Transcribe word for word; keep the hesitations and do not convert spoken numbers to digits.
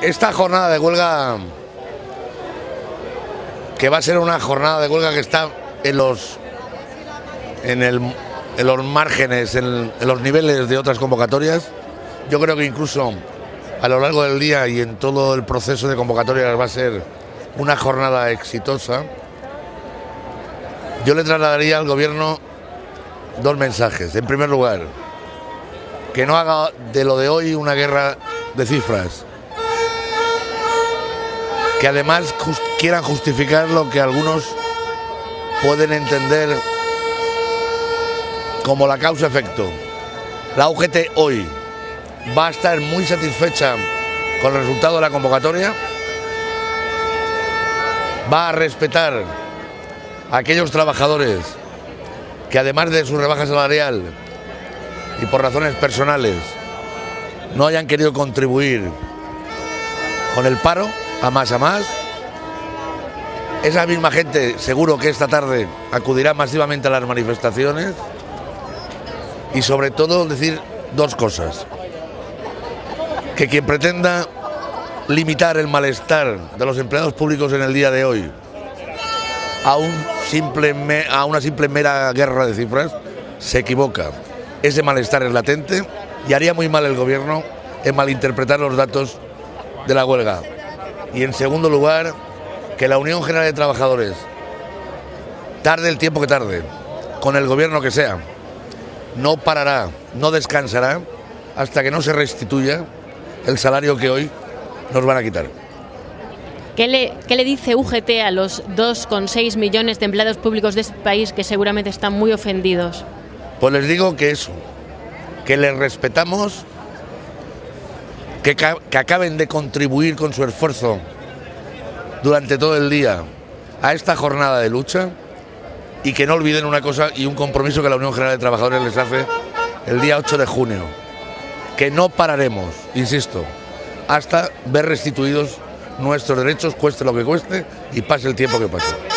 esta jornada de huelga, que va a ser una jornada de huelga que está en los, en el, en los márgenes, en, en los niveles de otras convocatorias, yo creo que incluso a lo largo del día y en todo el proceso de convocatorias va a ser una jornada exitosa. Yo le trasladaría al gobierno dos mensajes. En primer lugar, que no haga de lo de hoy una guerra de cifras, que además just, quieran justificar lo que algunos pueden entender como la causa-efecto. La U G T hoy va a estar muy satisfecha con el resultado de la convocatoria, va a respetar a aquellos trabajadores que además de su rebaja salarial y por razones personales no hayan querido contribuir con el paro a más a más. Esa misma gente seguro que esta tarde acudirá masivamente a las manifestaciones. Y sobre todo decir dos cosas: que quien pretenda limitar el malestar de los empleados públicos en el día de hoy a, un simple me, a una simple mera guerra de cifras se equivoca. Ese malestar es latente y haría muy mal el gobierno en malinterpretar los datos de la huelga. Y en segundo lugar, que la Unión General de Trabajadores, tarde el tiempo que tarde, con el gobierno que sea, no parará, no descansará hasta que no se restituya el salario que hoy nos van a quitar. ¿Qué le, qué le dice U G T a los dos coma seis millones de empleados públicos de este país que seguramente están muy ofendidos? Pues les digo que eso, que les respetamos, que, que acaben de contribuir con su esfuerzo durante todo el día a esta jornada de lucha y que no olviden una cosa y un compromiso que la Unión General de Trabajadores les hace el día ocho de junio, que no pararemos, insisto, hasta ver restituidos nuestros derechos, cueste lo que cueste y pase el tiempo que pase.